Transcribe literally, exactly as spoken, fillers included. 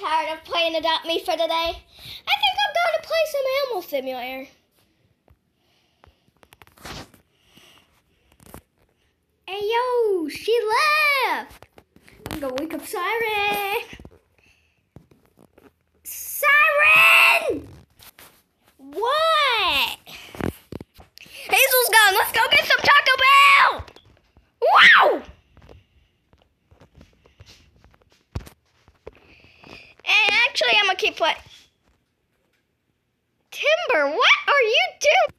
tired of playing Adopt Me for today. I think I'm going to play some Animal Simulator. Hey, yo, she left. I'm going to wake up Siren. Siren! What? Hazel's gone. Let's go get some Taco Bell. Wow! And actually, I'm going to keep playing. Timber, what are you doing?